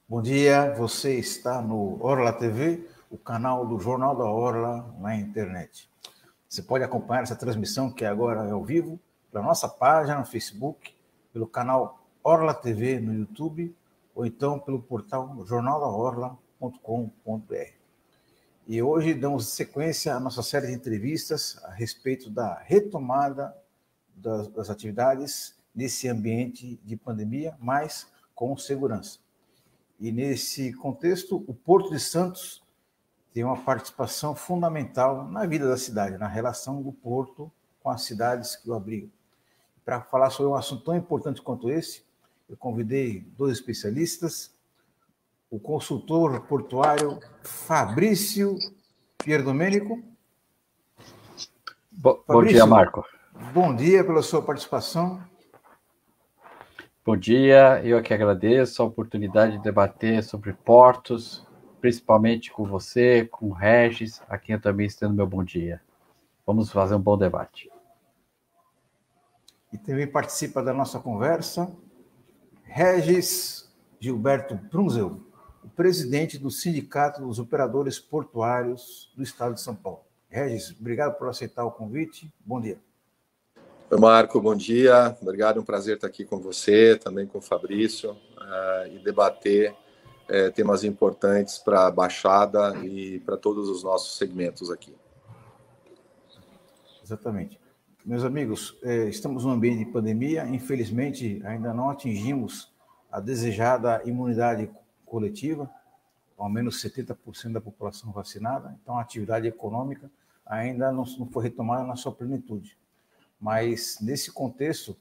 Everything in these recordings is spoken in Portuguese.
Bom dia, você está no Orla TV, o canal do Jornal da Orla na internet. Você pode acompanhar essa transmissão, que agora é ao vivo, pela nossa página no Facebook, pelo canal Orla TV no YouTube, ou então pelo portal jornaldaorla.com.br. E hoje damos sequência à nossa série de entrevistas a respeito da retomada das atividades nesse ambiente de pandemia, mas com segurança. E nesse contexto, o Porto de Santos tem uma participação fundamental na vida da cidade, na relação do porto com as cidades que o abrigam. Para falar sobre um assunto tão importante quanto esse, eu convidei dois especialistas, o consultor portuário Fabrício Pierdomênico. Bom dia, Marco. Bom dia pela sua participação. Bom dia, eu que agradeço a oportunidade de debater sobre portos, principalmente com você, com o Regis, a quem eu também estendo meu bom dia. Vamos fazer um bom debate. E também participa da nossa conversa Regis Gilberto Brunzel, o presidente do Sindicato dos Operadores Portuários do Estado de São Paulo. Regis, obrigado por aceitar o convite. Bom dia. Oi, Marco, bom dia. Obrigado, é um prazer estar aqui com você, também com o Fabrício, e debater temas importantes para a Baixada e para todos os nossos segmentos aqui. Exatamente. Meus amigos, estamos num ambiente de pandemia, infelizmente ainda não atingimos a desejada imunidade coletiva, ao menos 70% da população vacinada, então a atividade econômica ainda não foi retomada na sua plenitude. Mas, nesse contexto,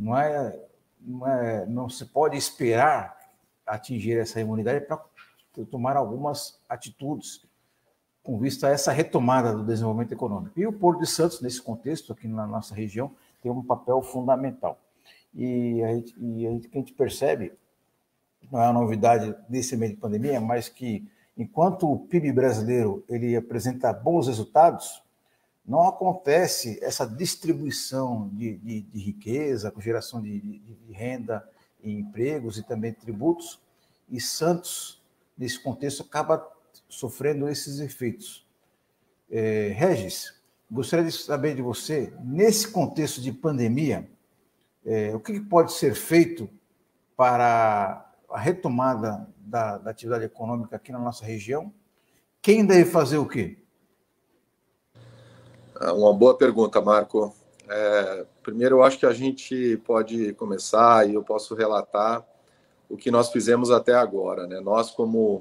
não se pode esperar atingir essa imunidade para tomar algumas atitudes com vista a essa retomada do desenvolvimento econômico. E o Porto de Santos, nesse contexto, aqui na nossa região, tem um papel fundamental. E a gente percebe, não é uma novidade desse meio de pandemia, mas que, enquanto o PIB brasileiro ele apresenta bons resultados, não acontece essa distribuição de riqueza, com geração de renda e empregos e também tributos, e Santos, nesse contexto, acaba sofrendo esses efeitos. Regis, gostaria de saber de você, nesse contexto de pandemia, o que pode ser feito para a retomada da atividade econômica aqui na nossa região? Quem deve fazer o quê? Uma boa pergunta, Marco. Primeiro, eu acho que a gente pode começar e eu posso relatar o que nós fizemos até agora, né? Nós, como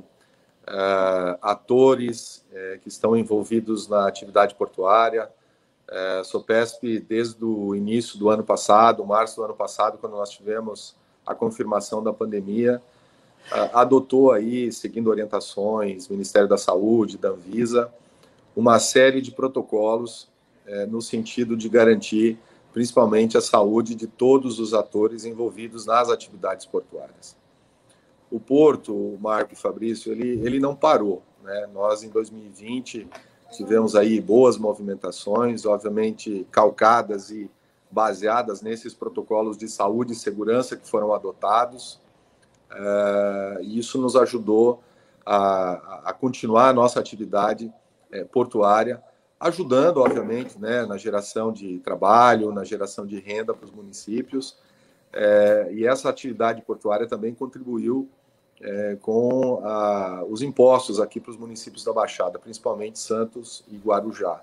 atores que estão envolvidos na atividade portuária, Sopesp, desde o início do ano passado, março do ano passado, quando nós tivemos a confirmação da pandemia, adotou aí, seguindo orientações, Ministério da Saúde, da Anvisa, uma série de protocolos no sentido de garantir, principalmente, a saúde de todos os atores envolvidos nas atividades portuárias. O Porto, o Marco e Fabrício, ele não parou, né? Nós, em 2020, tivemos aí boas movimentações, obviamente calcadas e baseadas nesses protocolos de saúde e segurança que foram adotados, e isso nos ajudou a continuar a nossa atividade portuária, ajudando, obviamente, né, na geração de trabalho, na geração de renda para os municípios, e essa atividade portuária também contribuiu com os impostos aqui para os municípios da Baixada, principalmente Santos e Guarujá.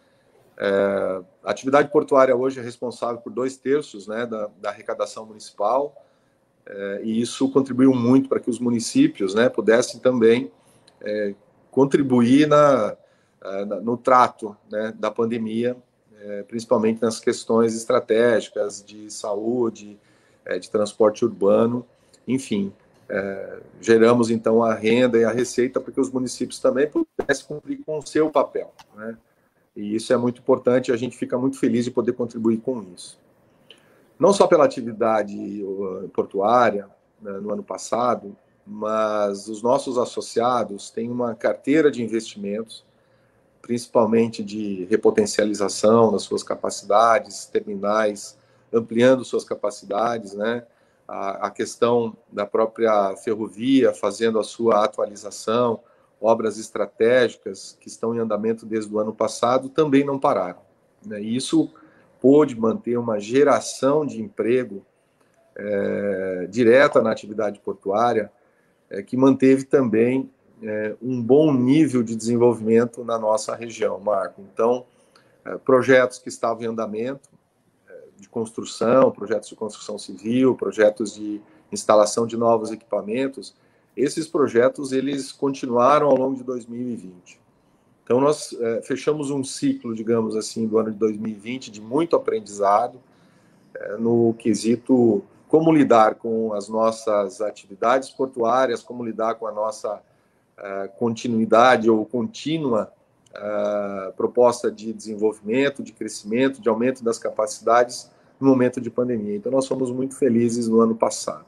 A atividade portuária hoje é responsável por 2/3, né, da arrecadação municipal, e isso contribuiu muito para que os municípios, né, pudessem também contribuir no trato, né, da pandemia, principalmente nas questões estratégicas de saúde, de transporte urbano, enfim. Geramos, então, a renda e a receita para que os municípios também pudessem cumprir com o seu papel, né? E isso é muito importante, a gente fica muito feliz de poder contribuir com isso. Não só pela atividade portuária, né, no ano passado, mas os nossos associados têm uma carteira de investimentos, principalmente de repotencialização das suas capacidades terminais, ampliando suas capacidades, né? a questão da própria ferrovia, fazendo a sua atualização, obras estratégicas que estão em andamento desde o ano passado, também não pararam, né? E isso pôde manter uma geração de emprego direta na atividade portuária, que manteve também um bom nível de desenvolvimento na nossa região, Marco. Então, projetos que estavam em andamento, de construção, projetos de construção civil, projetos de instalação de novos equipamentos, esses projetos eles continuaram ao longo de 2020. Então, nós fechamos um ciclo, digamos assim, do ano de 2020 de muito aprendizado no quesito como lidar com as nossas atividades portuárias, como lidar com a nossa continuidade ou contínua proposta de desenvolvimento, de crescimento, de aumento das capacidades no momento de pandemia. Então, nós fomos muito felizes no ano passado.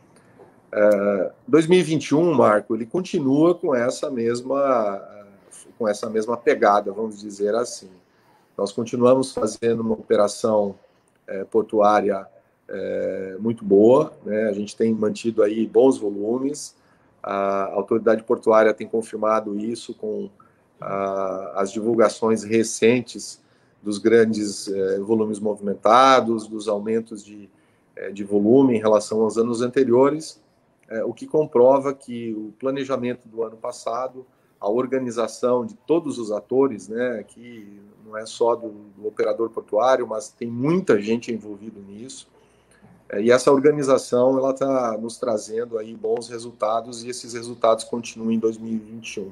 2021, Marco, ele continua com essa mesma pegada, vamos dizer assim. Nós continuamos fazendo uma operação portuária muito boa, né? A gente tem mantido aí bons volumes, a autoridade portuária tem confirmado isso com as divulgações recentes dos grandes volumes movimentados, dos aumentos de volume em relação aos anos anteriores, o que comprova que o planejamento do ano passado, a organização de todos os atores, né, que não é só do operador portuário, mas tem muita gente envolvida nisso, e essa organização ela está nos trazendo aí bons resultados, e esses resultados continuam em 2021.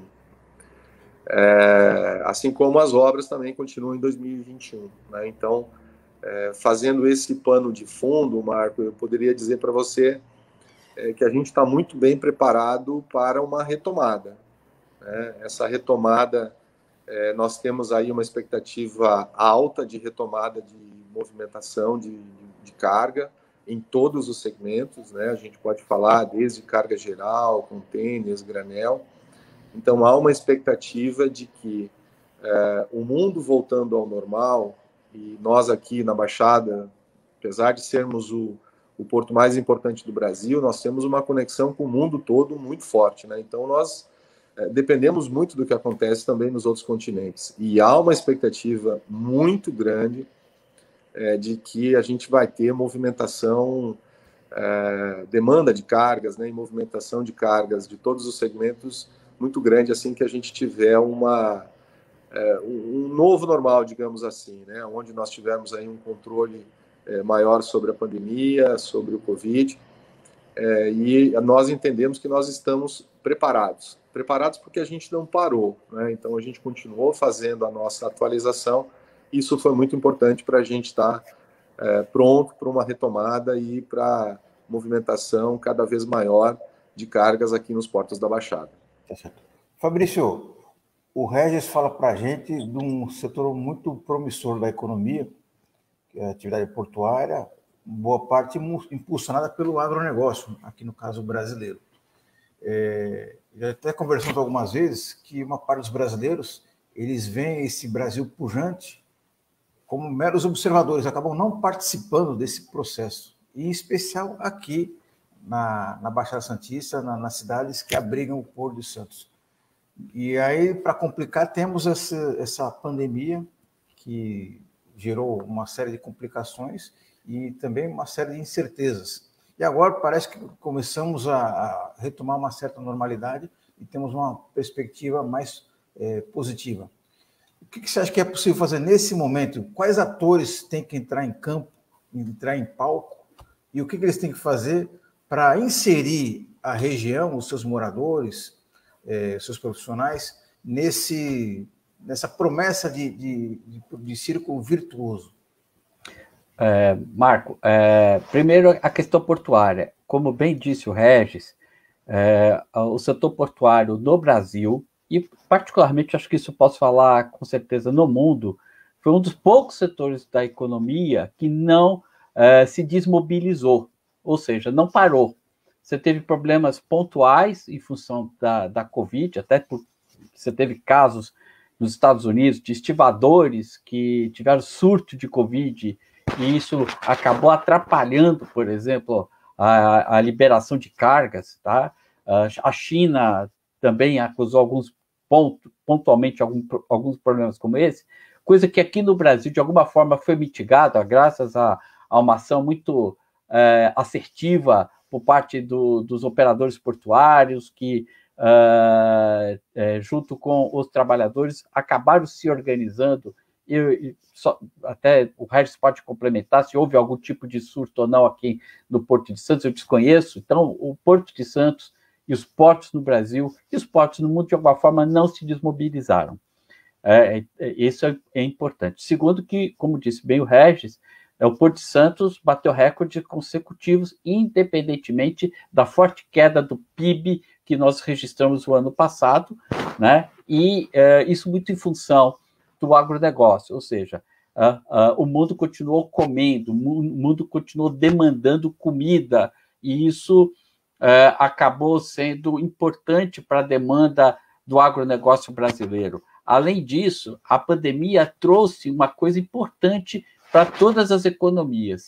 Assim como as obras também continuam em 2021, né? Então, fazendo esse pano de fundo, Marco, eu poderia dizer para você que a gente está muito bem preparado para uma retomada, né? Essa retomada, nós temos aí uma expectativa alta de retomada de movimentação de carga em todos os segmentos, né? A gente pode falar desde carga geral, contêineres, granel. Então, há uma expectativa de que o mundo voltando ao normal, e nós aqui na Baixada, apesar de sermos o porto mais importante do Brasil, nós temos uma conexão com o mundo todo muito forte, né? Então, nós dependemos muito do que acontece também nos outros continentes. E há uma expectativa muito grande de que a gente vai ter movimentação, demanda de cargas, né, e movimentação de cargas de todos os segmentos muito grande assim que a gente tiver um novo normal, digamos assim, né, onde nós tivermos aí um controle maior sobre a pandemia, sobre o Covid, e nós entendemos que nós estamos preparados porque a gente não parou, né? Então a gente continuou fazendo a nossa atualização. Isso foi muito importante para a gente estar pronto para uma retomada e para movimentação cada vez maior de cargas aqui nos portos da Baixada. Tá certo. Fabrício, o Regis fala para a gente de um setor muito promissor da economia, que é a atividade portuária, boa parte impulsionada pelo agronegócio, aqui no caso brasileiro. Já até conversamos algumas vezes que uma parte dos brasileiros, eles veem esse Brasil pujante como meros observadores, acabam não participando desse processo, e em especial aqui na Baixada Santista, nas cidades que abrigam o Porto de Santos. E aí, para complicar, temos essa pandemia que gerou uma série de complicações e também uma série de incertezas. E agora parece que começamos a retomar uma certa normalidade e temos uma perspectiva mais positiva. O que você acha que é possível fazer nesse momento? Quais atores têm que entrar em campo, entrar em palco? E o que eles têm que fazer para inserir a região, os seus moradores, seus profissionais, nessa promessa de círculo virtuoso? Marco, primeiro a questão portuária. Como bem disse o Regis, o setor portuário no Brasil, e particularmente acho que isso posso falar com certeza no mundo, foi um dos poucos setores da economia que não se desmobilizou, ou seja, não parou. Você teve problemas pontuais em função da Covid, até porque você teve casos nos Estados Unidos de estivadores que tiveram surto de Covid, e isso acabou atrapalhando, por exemplo, a liberação de cargas, tá? A China também acusou pontualmente alguns problemas como esse, coisa que aqui no Brasil, de alguma forma, foi mitigada graças a uma ação muito assertiva por parte dos operadores portuários, que, junto com os trabalhadores, acabaram se organizando. Até o Regis pode complementar se houve algum tipo de surto ou não aqui no Porto de Santos, eu desconheço. Então, o Porto de Santos e os portos no Brasil e os portos no mundo, de alguma forma, não se desmobilizaram. Isso é importante. Segundo que, como disse bem o Regis, o Porto de Santos bateu recordes consecutivos, independentemente da forte queda do PIB que nós registramos o ano passado, né? E isso muito em função do agronegócio, ou seja, o mundo continuou comendo, o mundo continuou demandando comida, e isso acabou sendo importante para a demanda do agronegócio brasileiro. Além disso, a pandemia trouxe uma coisa importante para todas as economias.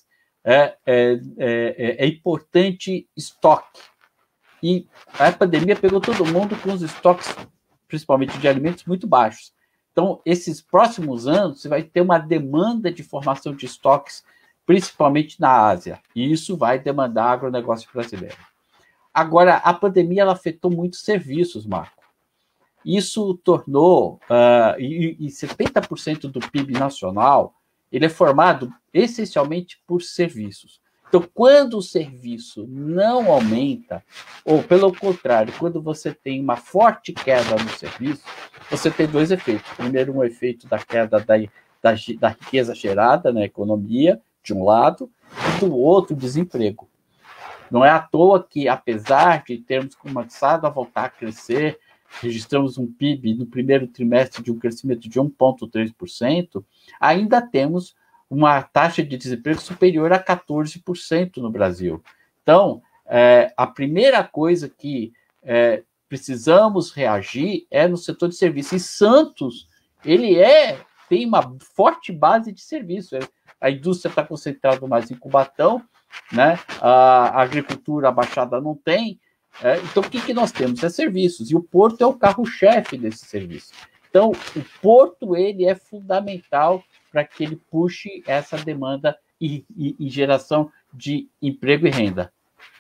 É importante estoque. E a pandemia pegou todo mundo com os estoques, principalmente de alimentos, muito baixos. Então, esses próximos anos, você vai ter uma demanda de formação de estoques, principalmente na Ásia. E isso vai demandar agronegócio brasileiro. Agora, a pandemia ela afetou muitos serviços, Marco. Isso tornou, e 70% do PIB nacional, ele é formado essencialmente por serviços. Então, quando o serviço não aumenta, ou pelo contrário, quando você tem uma forte queda no serviço, você tem dois efeitos. Primeiro, um efeito da queda da riqueza gerada na economia, de um lado, e do outro, desemprego. Não é à toa que, apesar de termos começado a voltar a crescer, registramos um PIB no primeiro trimestre de um crescimento de 1,3%, ainda temos uma taxa de desemprego superior a 14% no Brasil. Então, a primeira coisa que precisamos reagir é no setor de serviços. E Santos, ele tem uma forte base de serviço. A indústria está concentrada mais em Cubatão, né? A agricultura, a Baixada não tem. Então, o que nós temos? Serviços. E o porto é o carro-chefe desse serviço. Então, o porto ele é fundamental para que ele puxe essa demanda e geração de emprego e renda.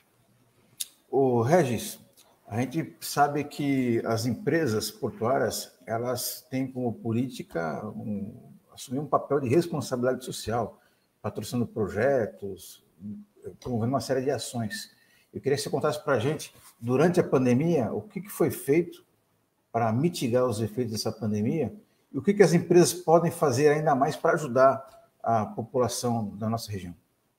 O Regis, a gente sabe que as empresas portuárias elas têm como política assumir um papel de responsabilidade social, patrocinando projetos, promovendo uma série de ações. Eu queria que você contasse para a gente, durante a pandemia, o que foi feito para mitigar os efeitos dessa pandemia e o que as empresas podem fazer ainda mais para ajudar a população da nossa região.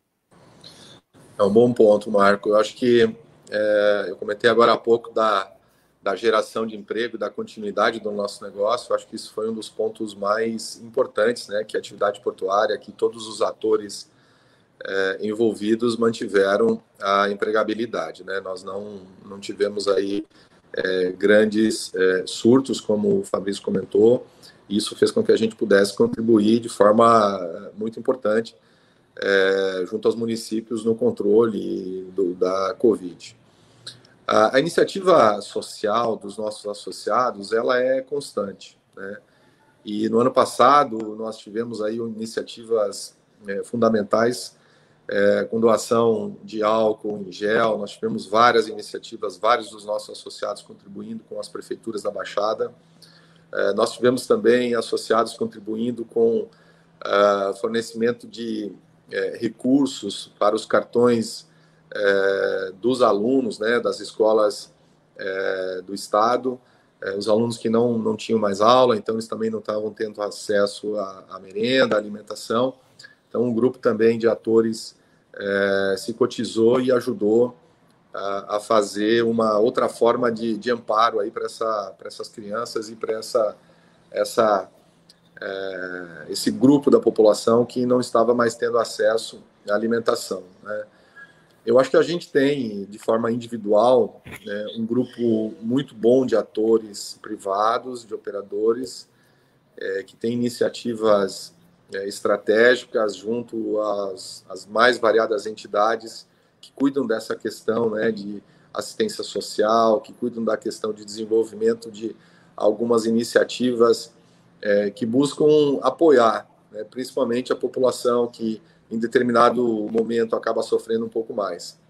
É um bom ponto, Marco. Eu acho que eu comentei agora há pouco da geração de emprego, da continuidade do nosso negócio. Eu acho que isso foi um dos pontos mais importantes, né? Que a atividade portuária, que todos os atores envolvidos mantiveram a empregabilidade, né? Nós não tivemos aí grandes surtos, como o Fabrício comentou. Isso fez com que a gente pudesse contribuir de forma muito importante junto aos municípios no controle da Covid. A iniciativa social dos nossos associados, ela é constante, né? E no ano passado nós tivemos aí iniciativas fundamentais com doação de álcool em gel. Nós tivemos várias iniciativas, vários dos nossos associados contribuindo com as prefeituras da Baixada. Nós tivemos também associados contribuindo com fornecimento de recursos para os cartões dos alunos, né, das escolas do Estado, os alunos que não tinham mais aula, então eles também não estavam tendo acesso à merenda, à alimentação. Então, um grupo também de atores se cotizou e ajudou a fazer uma outra forma de amparo aí para essas crianças e para esse grupo da população que não estava mais tendo acesso à alimentação, né? Eu acho que a gente tem, de forma individual, né, um grupo muito bom de atores privados, de operadores, que tem iniciativas estratégicas junto às mais variadas entidades que cuidam dessa questão, né, de assistência social, que cuidam da questão de desenvolvimento de algumas iniciativas que buscam apoiar, né, principalmente a população que em determinado momento acaba sofrendo um pouco mais.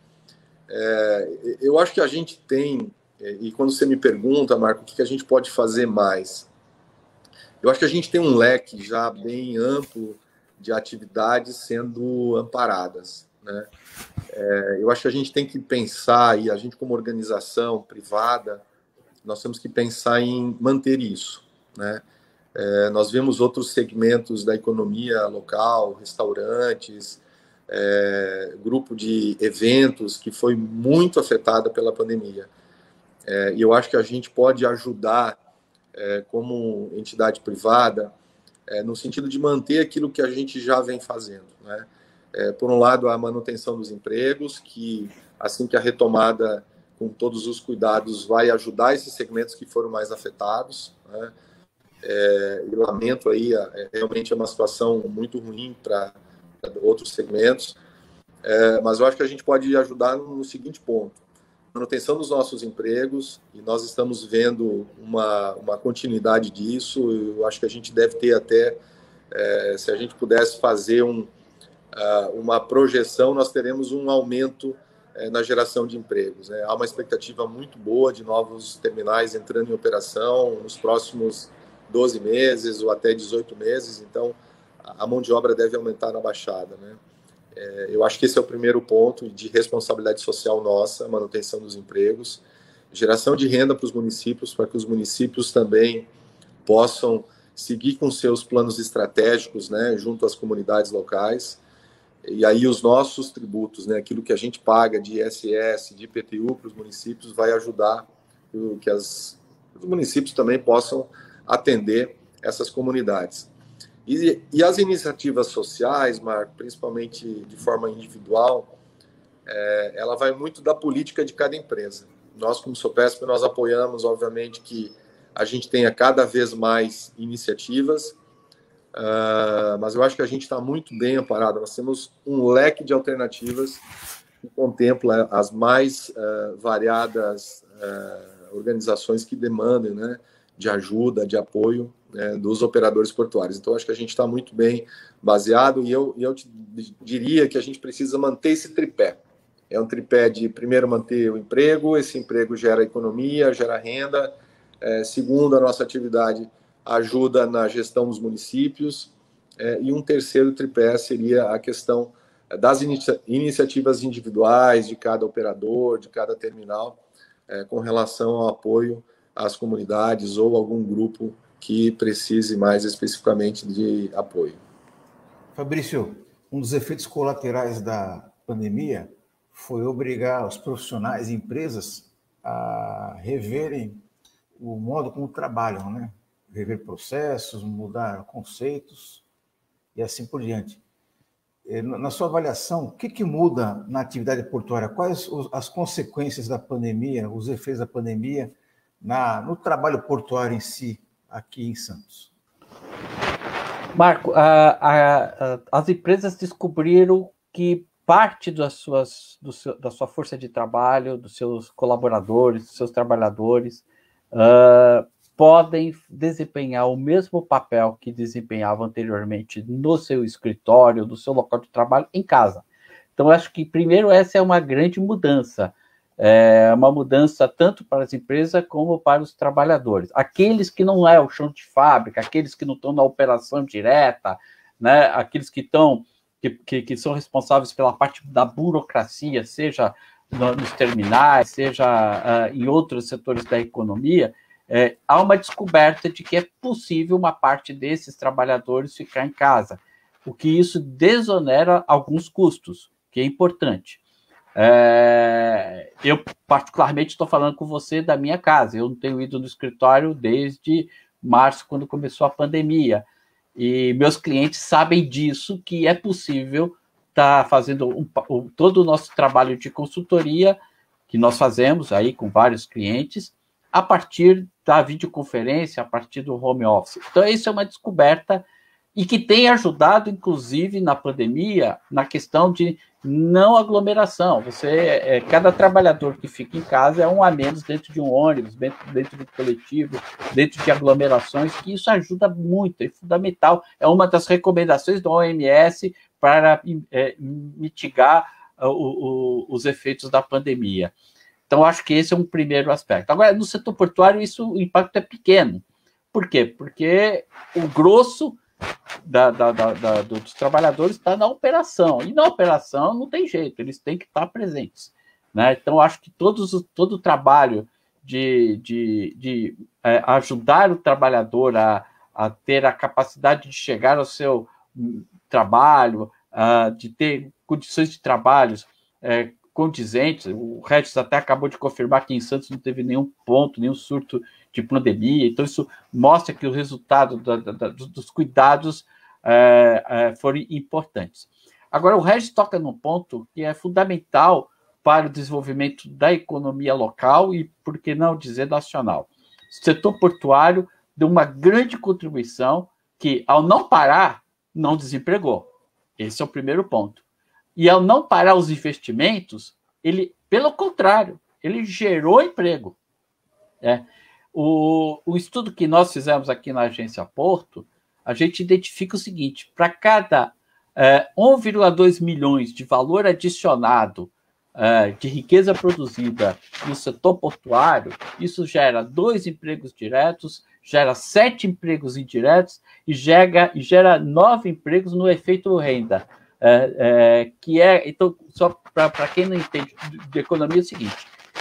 Eu acho que a gente tem, e quando você me pergunta, Marco, o que a gente pode fazer mais? Eu acho que a gente tem um leque já bem amplo de atividades sendo amparadas, né? Eu acho que a gente tem que pensar, e a gente como organização privada, nós temos que pensar em manter isso, né? Nós vemos outros segmentos da economia local, restaurantes, grupo de eventos que foi muito afetado pela pandemia. E eu acho que a gente pode ajudar como entidade privada no sentido de manter aquilo que a gente já vem fazendo, né? Por um lado, a manutenção dos empregos, que assim que a retomada, com todos os cuidados, vai ajudar esses segmentos que foram mais afetados, né? E lamento aí, realmente é uma situação muito ruim para outros segmentos, mas eu acho que a gente pode ajudar no seguinte ponto: manutenção dos nossos empregos, e nós estamos vendo uma continuidade disso. Eu acho que a gente deve ter até, se a gente pudesse fazer uma projeção, nós teremos um aumento na geração de empregos, né? Há uma expectativa muito boa de novos terminais entrando em operação nos próximos 12 meses ou até 18 meses, então a mão de obra deve aumentar na Baixada, né? Eu acho que esse é o primeiro ponto de responsabilidade social nossa, manutenção dos empregos, geração de renda para os municípios, para que os municípios também possam seguir com seus planos estratégicos, né, junto às comunidades locais. E aí os nossos tributos, né, aquilo que a gente paga de ISS, de IPTU para os municípios, vai ajudar que os municípios também possam atender essas comunidades. E as iniciativas sociais, Marco, principalmente de forma individual, ela vai muito da política de cada empresa. Nós, como Sopesp, nós apoiamos, obviamente, que a gente tenha cada vez mais iniciativas, mas eu acho que a gente está muito bem amparado. Nós temos um leque de alternativas que contempla as mais variadas organizações que demandem, né, de ajuda, de apoio, dos operadores portuários. Então, acho que a gente está muito bem baseado, e eu te diria que a gente precisa manter esse tripé. É um tripé de, primeiro, manter o emprego, esse emprego gera economia, gera renda. Segundo, a nossa atividade ajuda na gestão dos municípios. E um terceiro tripé seria a questão das iniciativas individuais de cada operador, de cada terminal, com relação ao apoio às comunidades ou algum grupo que precise mais especificamente de apoio. Fabrício, um dos efeitos colaterais da pandemia foi obrigar os profissionais e empresas a reverem o modo como trabalham, né? Rever processos, mudar conceitos e assim por diante. Na sua avaliação, o que muda na atividade portuária? Quais as consequências da pandemia, os efeitos da pandemia no trabalho portuário em si, aqui em Santos? Marco, as empresas descobriram que parte da sua força de trabalho, dos seus colaboradores, dos seus trabalhadores, podem desempenhar o mesmo papel que desempenhavam anteriormente no seu escritório, no seu local de trabalho, em casa. Então, acho que, primeiro, essa é uma grande mudança. É uma mudança tanto para as empresas como para os trabalhadores. Aqueles que não é o chão de fábrica, aqueles que não estão na operação direta, né, aqueles que são responsáveis pela parte da burocracia, seja nos terminais, seja em outros setores da economia, há uma descoberta de que é possível uma parte desses trabalhadores ficar em casa, o que isso desonera alguns custos, que é importante. Eu, particularmente, estou falando com você da minha casa. Eu não tenho ido no escritório desde março, quando começou a pandemia. E meus clientes sabem disso, que é possível estar fazendo todo o nosso trabalho de consultoria, que nós fazemos aí com vários clientes, a partir da videoconferência, a partir do home office. Então, isso é uma descoberta e que tem ajudado, inclusive, na pandemia, na questão de não aglomeração. Cada trabalhador que fica em casa é um a menos dentro de um ônibus, dentro de um coletivo, dentro de aglomerações, que isso ajuda muito, é fundamental. É uma das recomendações da OMS para mitigar os efeitos da pandemia. Então, acho que esse é um primeiro aspecto. Agora, no setor portuário, o impacto é pequeno. Por quê? Porque o grosso dos trabalhadores está na operação. E na operação não tem jeito, eles têm que estar presentes. Né? Então, acho que todo o trabalho de ajudar o trabalhador a ter a capacidade de chegar ao seu trabalho, de ter condições de trabalhos condizentes. O Regis até acabou de confirmar que em Santos não teve nenhum surto de pandemia. Então, isso mostra que o resultado dos cuidados foram importantes. Agora, o Regis toca num ponto que é fundamental para o desenvolvimento da economia local e, por que não dizer, nacional. O setor portuário deu uma grande contribuição que, ao não parar, não desempregou. Esse é o primeiro ponto. E ao não parar os investimentos, ele, pelo contrário, ele gerou emprego. O estudo que nós fizemos aqui na Agência Porto, a gente identifica o seguinte: para cada 1,2 milhões de valor adicionado de riqueza produzida no setor portuário, isso gera 2 empregos diretos, gera 7 empregos indiretos e gera 9 empregos no efeito renda. Então, só para quem não entende de economia, é o seguinte: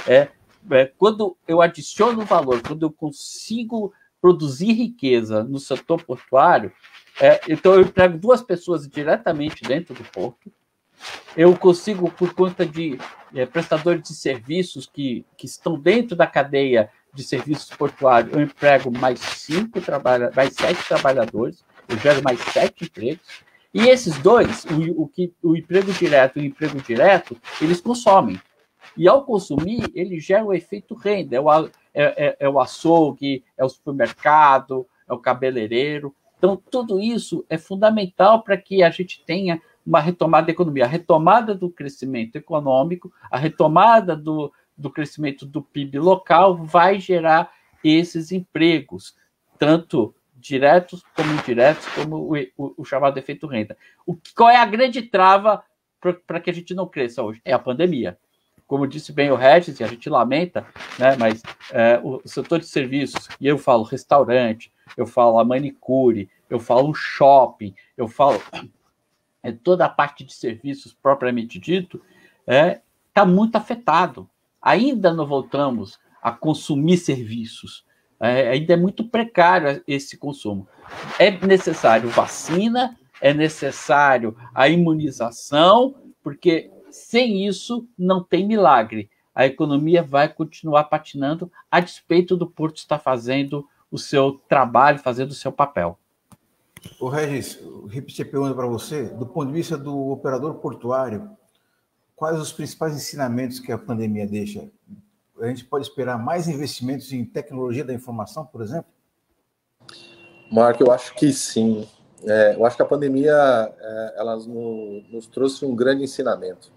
quando eu adiciono valor, quando eu consigo produzir riqueza no setor portuário, então eu emprego 2 pessoas diretamente dentro do porto, eu consigo, por conta de prestadores de serviços que estão dentro da cadeia de serviços portuários, eu emprego mais 7 trabalhadores, eu gero mais 7 empregos. E esses 2, o emprego direto e o emprego indireto, eles consomem. E ao consumir, ele gera o efeito renda. É o açougue, é o supermercado, é o cabeleireiro. Então, tudo isso é fundamental para que a gente tenha uma retomada da economia. A retomada do crescimento econômico, a retomada do crescimento do PIB local vai gerar esses empregos, tanto diretos como indiretos, como o chamado efeito renda. Qual é a grande trava para que a gente não cresça hoje? É a pandemia. Como disse bem o Regis, e a gente lamenta, né, mas o setor de serviços, e eu falo restaurante, eu falo a manicure, eu falo shopping, eu falo toda a parte de serviços propriamente dito, está muito afetado. Ainda não voltamos a consumir serviços. Ainda é muito precário esse consumo. É necessário vacina, é necessário a imunização, porque sem isso não tem milagre. A economia vai continuar patinando a despeito do Porto estar fazendo o seu trabalho, fazendo o seu papel. Ô Regis, repetir a pergunta para você. Do ponto de vista do operador portuário, quais os principais ensinamentos que a pandemia deixa? A gente pode esperar mais investimentos em tecnologia da informação, por exemplo? Marco, eu acho que sim. Eu acho que a pandemia ela nos trouxe um grande ensinamento.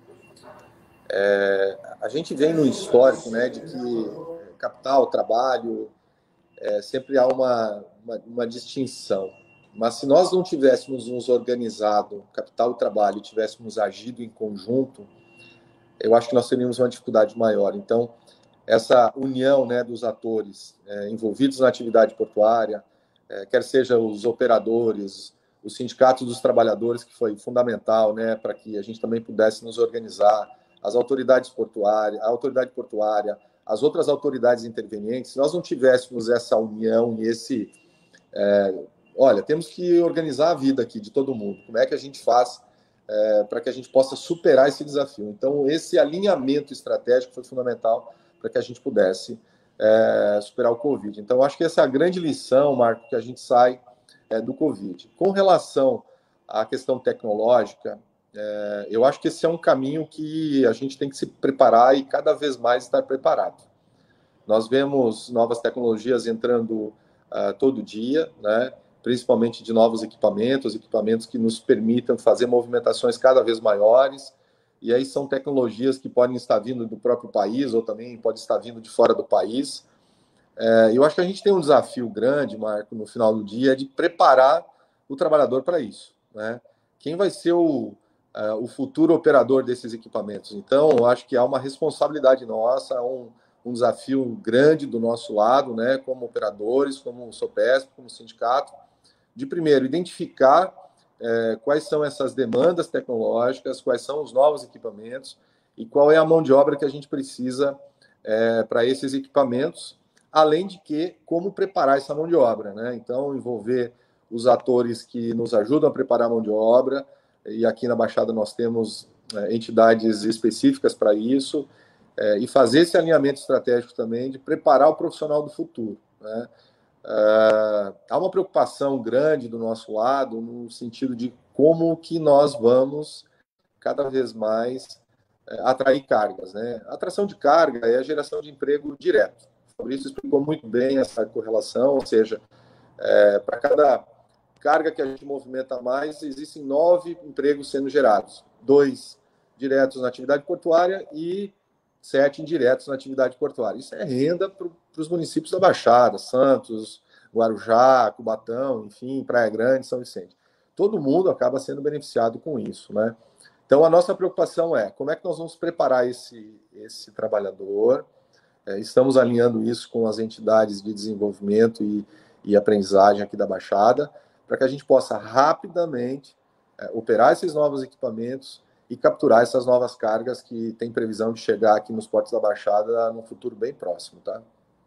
A gente vem no histórico, né, de que capital, trabalho, sempre há uma distinção. Mas se nós não tivéssemos nos organizado, capital e trabalho, tivéssemos agido em conjunto, eu acho que nós teríamos uma dificuldade maior. Então, essa união, né, dos atores envolvidos na atividade portuária, quer seja os operadores, os sindicatos dos trabalhadores, que foi fundamental, né, para que a gente também pudesse nos organizar, as autoridades portuárias, a autoridade portuária, as outras autoridades intervenientes. Se nós não tivéssemos essa união e esse... olha, temos que organizar a vida aqui de todo mundo. Como é que a gente faz para que a gente possa superar esse desafio? Então, esse alinhamento estratégico foi fundamental para que a gente pudesse superar o Covid. Então, acho que essa é a grande lição, Marco, que a gente sai do Covid. Com relação à questão tecnológica, eu acho que esse é um caminho que a gente tem que se preparar e cada vez mais estar preparado. Nós vemos novas tecnologias entrando todo dia, né? principalmente de novos equipamentos que nos permitam fazer movimentações cada vez maiores. E aí são tecnologias que podem estar vindo do próprio país ou também pode estar vindo de fora do país. Eu acho que a gente tem um desafio grande, Marco, no final do dia, de preparar o trabalhador para isso, né? Quem vai ser o futuro operador desses equipamentos? Então, eu acho que há uma responsabilidade nossa, um desafio grande do nosso lado, né, como operadores, como Sopesp, como sindicato, de primeiro identificar quais são essas demandas tecnológicas, quais são os novos equipamentos e qual é a mão de obra que a gente precisa para esses equipamentos, além de como preparar essa mão de obra, né? Então, envolver os atores que nos ajudam a preparar a mão de obra, e aqui na Baixada nós temos entidades específicas para isso, e fazer esse alinhamento estratégico também de preparar o profissional do futuro, né? Há uma preocupação grande do nosso lado no sentido de como que nós vamos cada vez mais atrair cargas, né? A atração de carga é a geração de emprego direto. O Fabrício explicou muito bem essa correlação, ou seja, para cada carga que a gente movimenta mais, existem 9 empregos sendo gerados, 2 diretos na atividade portuária e 7 indiretos na atividade portuária. Isso é renda para os municípios da Baixada, Santos, Guarujá, Cubatão, enfim, Praia Grande, São Vicente. Todo mundo acaba sendo beneficiado com isso, né? Então, a nossa preocupação é como é que nós vamos preparar esse trabalhador. Estamos alinhando isso com as entidades de desenvolvimento e aprendizagem aqui da Baixada, para que a gente possa rapidamente operar esses novos equipamentos e capturar essas novas cargas que tem previsão de chegar aqui nos portos da Baixada no futuro bem próximo, tá?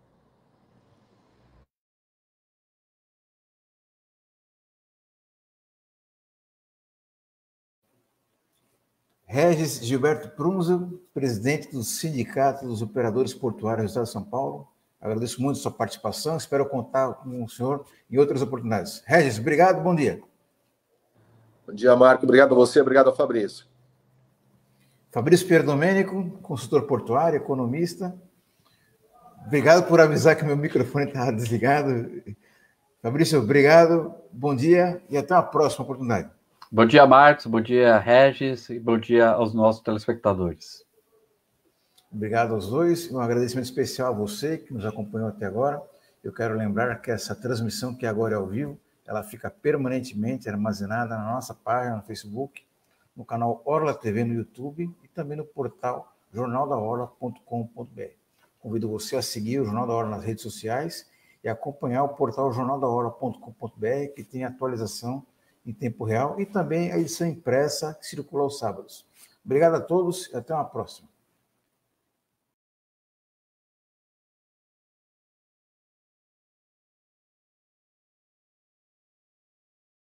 Regis Gilberto Prunzel, presidente do Sindicato dos Operadores Portuários do Estado de São Paulo. Agradeço muito a sua participação, espero contar com o senhor em outras oportunidades. Regis, obrigado, bom dia. Bom dia, Marco. Obrigado a você, obrigado ao Fabrício. Fabrício Pierdomênico, consultor portuário, economista. Obrigado por avisar que meu microfone estava desligado. Fabrício, obrigado, bom dia e até a próxima oportunidade. Bom dia, Marcos, bom dia, Regis, e bom dia aos nossos telespectadores. Obrigado aos dois, um agradecimento especial a você que nos acompanhou até agora. Eu quero lembrar que essa transmissão, que agora é ao vivo, ela fica permanentemente armazenada na nossa página no Facebook, no canal Orla TV no YouTube e também no portal jornaldaorla.com.br. Convido você a seguir o Jornal da Orla nas redes sociais e acompanhar o portal jornaldaorla.com.br, que tem atualização em tempo real e também a edição impressa que circula aos sábados. Obrigado a todos e até uma próxima.